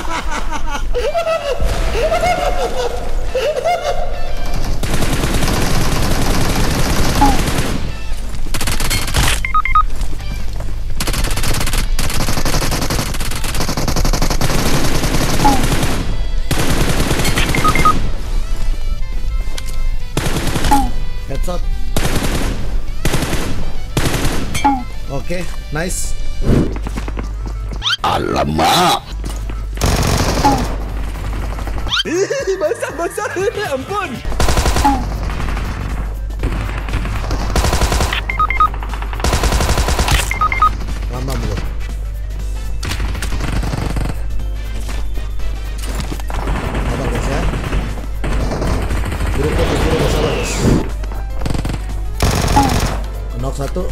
Headshot. Oke, nice. Alamak. Basah, ampun. Lama bro. Sabar guys ya. Buruk sabar guys. Knock satu.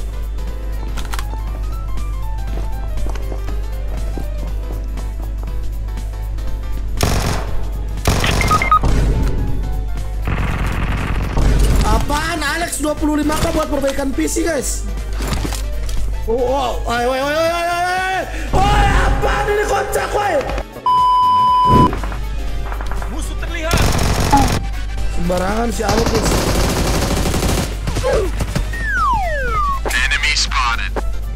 Apaan Alex 25k buat perbaikan PC guys? Oh, woi, apaan ini kocak woi? Musuh terlihat. Sembarangan si Alex guys. Enemy spotted.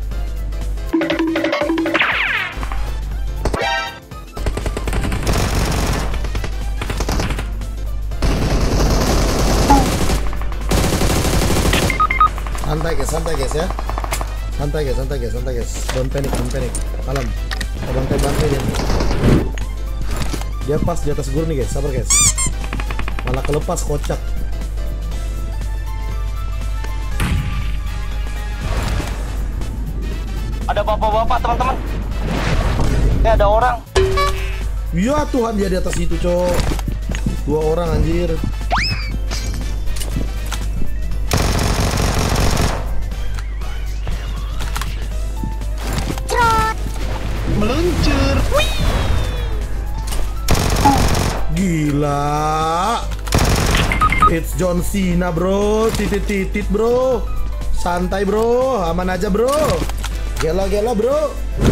Santai guys ya. Santai guys. Don't panic. Kalem. Bantai dia. Dia pas di atas guru nih guys. Sabar guys. Malah kelepas kocak. Ada bapak-bapak teman-teman. Ini ada orang. Ya Tuhan, dia di atas itu cowok. 2 orang anjir. Meluncur. Gila. It's John Cena bro. Titit bro. Santai bro. Aman aja bro. Gelo bro.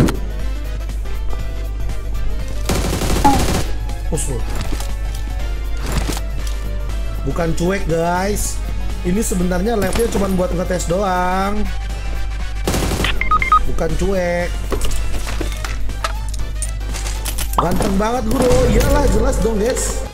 Usul. Bukan cuek guys. Ini sebenarnya labnya cuma buat ngetes doang. Bukan cuek. Ganteng banget bro. Iyalah jelas dong guys.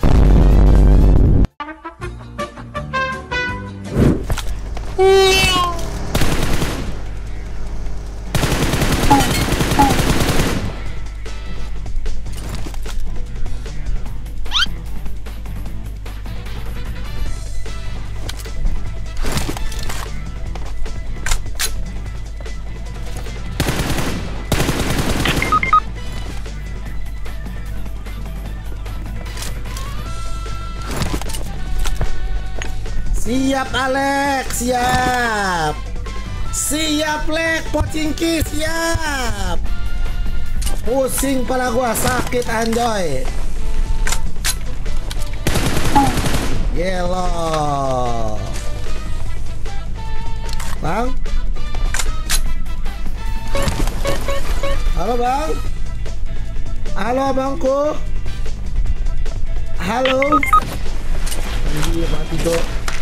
Siap Alex, siap Lek, pocingki siap. Pusing pala gua, sakit anjoy. Gelo. Bang. Halo bang. Halo abangku. Halo. Anjir mati dok.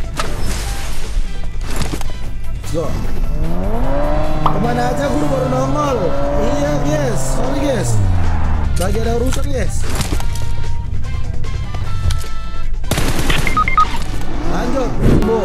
Go. Kemana aja guru baru nongol. Iya guys, sorry guys. Lagi ada urusan guys. Lanjut, bu.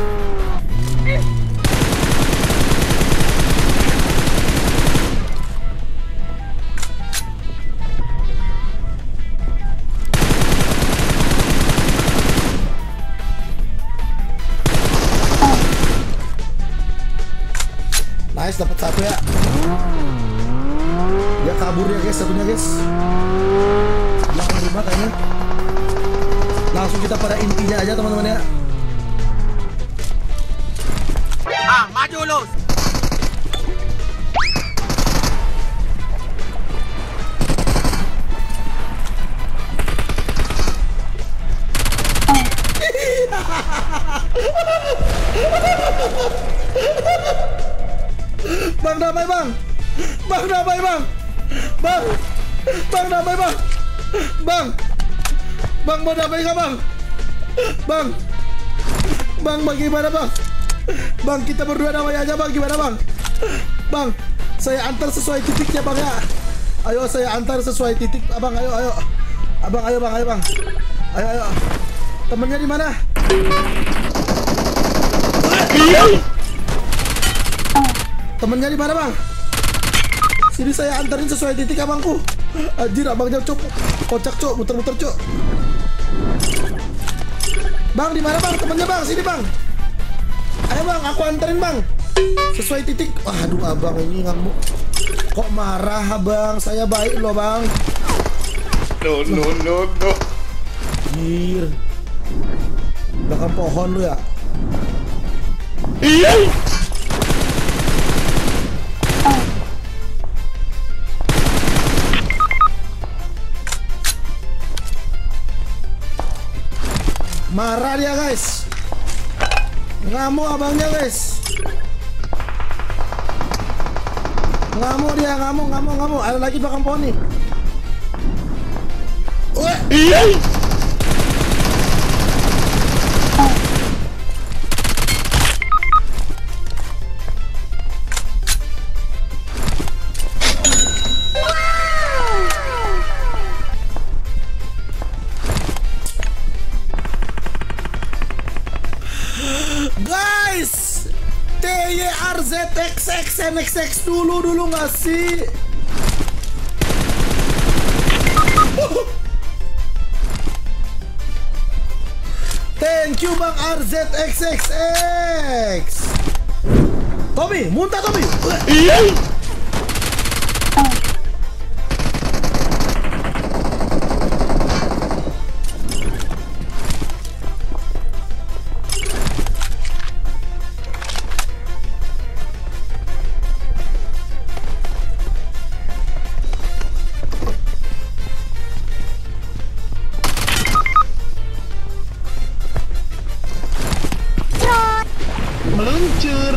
Nice, dapat satu ya. Dia kabur ya guys, satunya guys. Belakang rumah kayaknya. Langsung kita pada intinya aja teman-teman ya. Maju lu. Bang damai bang. Bang damai bang. Bang damai bang. Bang. Bang mau damai nggak bang? Bang. Bang bagaimana bang? Bang kita berdua damai aja bang, gimana bang? Bang, saya antar sesuai titiknya bang ya. Ayo saya antar sesuai titik abang, ayo. Abang ayo bang, bang. Ayo. Temennya di mana? Temennya di mana bang? Sini saya antarin sesuai titik abangku. Anjir abangnya cok, kocak cok, muter-muter cok. Bang di mana bang? Temennya bang, sini bang. Ayo bang, aku anterin bang. Sesuai titik. Aduh abang ini ngamuk. Kok marah abang? Saya baik loh bang. No. Anjir. Belakang pohon lu ya. Marah dia guys. Ngamuk abangnya guys. Ngamuk dia, ngamuk. Ada lagi belakang pohon nih. Guys, TYRZXXNXX dulu nggak sih? Thank you Bang RZXXX. Tommy, muntah Tommy. Meluncur.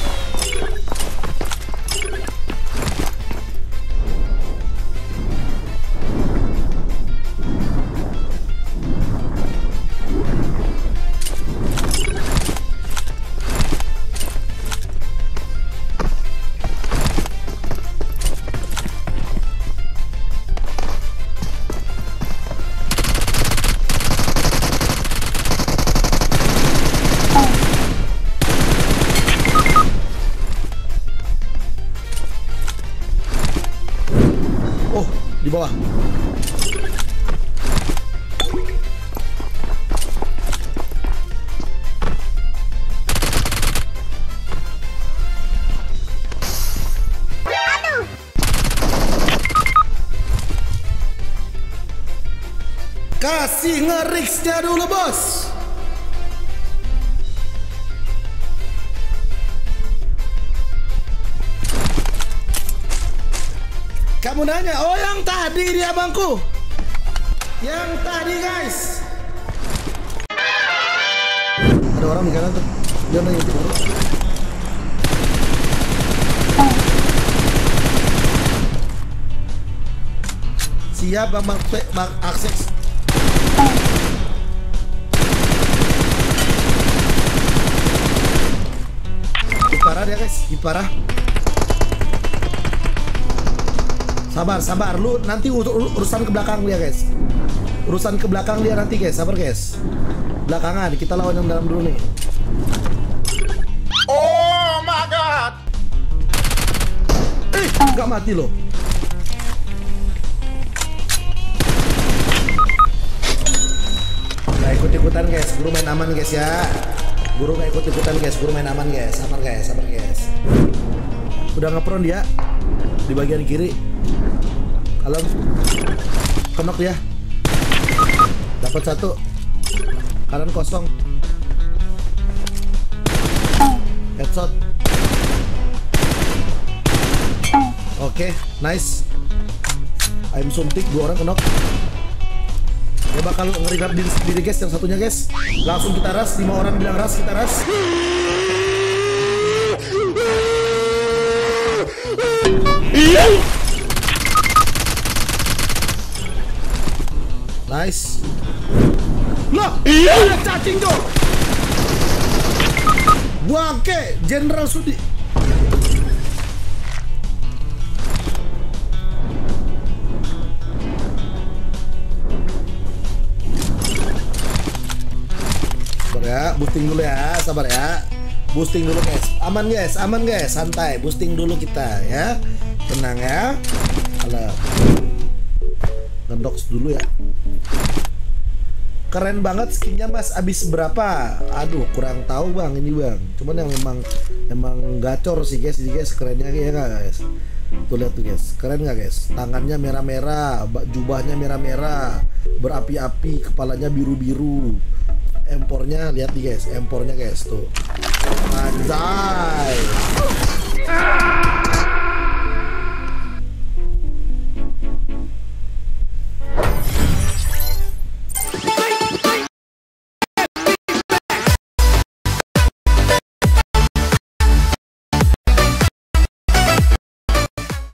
Oh, di bawah. Kasih ngeriksnya dulu bos. Kamu nanya, oh yang tadi dia bangku. Yang tadi guys. Ada orang di kanan tuh. Dia nanya itu. Siap bang akses. Hit parah dia guys, hit parah. Sabar, lu nanti urusan ke belakang dia guys. Urusan ke belakang dia nanti guys, sabar guys. Belakangan, kita lawan yang dalam dulu nih. Oh my god. Nggak mati loh. Nggak ikut-ikutan guys, guru main aman guys ya. Guru nggak ikut-ikutan guys, guru main aman guys. Sabar guys. Udah ngepron dia di bagian kiri. Kalem, kenok dia. Dapat satu. Kanan kosong. Headshot. Oke, nice. I'm suntik, 2 orang kenok. Dia bakal nge-revive diri sendiri guys, yang satunya guys. Langsung kita ras, 5 orang bilang ras, kita ras. Nice. Loh, ada cacing tuh. Bangke, Jenderal Sudi. Sabar ya, boosting dulu ya, sabar ya. Boosting dulu guys, aman guys, santai. Boosting dulu kita ya, tenang ya. Alah, ngedox dulu ya. Keren banget skinnya mas, abis berapa? Aduh kurang tahu bang ini bang. Cuman yang emang gacor sih guys, ini guys kerennya ya nggak guys? Tuh lihat tuh guys, keren nggak guys? Tangannya merah-merah, jubahnya merah-merah, berapi-api, kepalanya biru-biru. Empornya lihat nih guys, empornya guys tuh. Anjay.